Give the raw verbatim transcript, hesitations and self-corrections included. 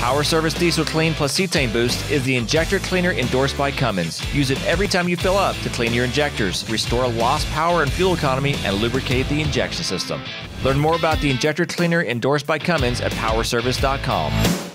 Power Service Diesel Kleen plus Cetane Boost is the injector cleaner endorsed by Cummins. Use it every time you fill up to clean your injectors, restore lost power and fuel economy, and lubricate the injection system. Learn more about the injector cleaner endorsed by Cummins at power service dot com.